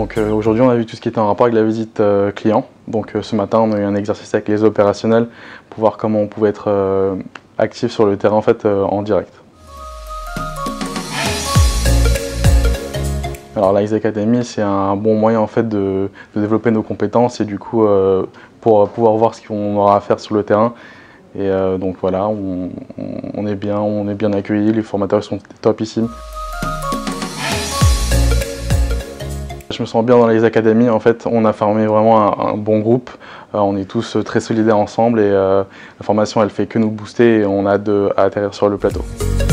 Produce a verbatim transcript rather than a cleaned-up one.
Donc euh, aujourd'hui on a vu tout ce qui était en rapport avec la visite euh, client. Donc euh, ce matin on a eu un exercice avec les opérationnels pour voir comment on pouvait être euh, actif sur le terrain en fait euh, en direct. Alors l'Ice Academy, c'est un bon moyen en fait de, de développer nos compétences et du coup euh, pour pouvoir voir ce qu'on aura à faire sur le terrain. Et euh, donc voilà, on, on, est bien, on est bien accueillis, les formateurs sont topissimes. Je me sens bien dans les académies. En fait, on a formé vraiment un, un bon groupe. Euh, on est tous très solidaires ensemble et euh, la formation, elle fait que nous booster et on a hâte d'atterrir sur le plateau.